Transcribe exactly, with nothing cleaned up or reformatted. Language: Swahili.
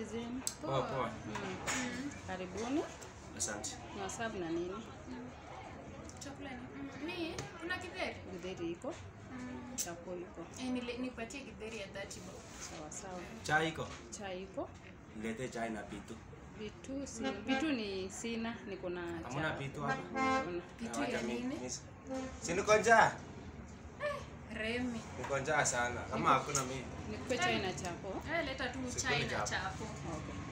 Habari zenu? Poa poa. Mm. Karibuni. Asante. Na sababu na nini? Chakula ni. Mimi kuna kidheri. Kidheri iko. Mm. Chakula iko. Eh nile nipatie kidheri ya thirty bob. Sawa sawa. Chai iko? Chai iko. Nilete chai na pitu. Vitu si vitu ni sina, niko na chai. Hamna pitu hapa? Pitu ya nini? Si niko njaa. Remi. Niko njaa sana. Kama hakuna mimi. Nikupe chai na chapo. Eh leta tu chai na chapo. Okay.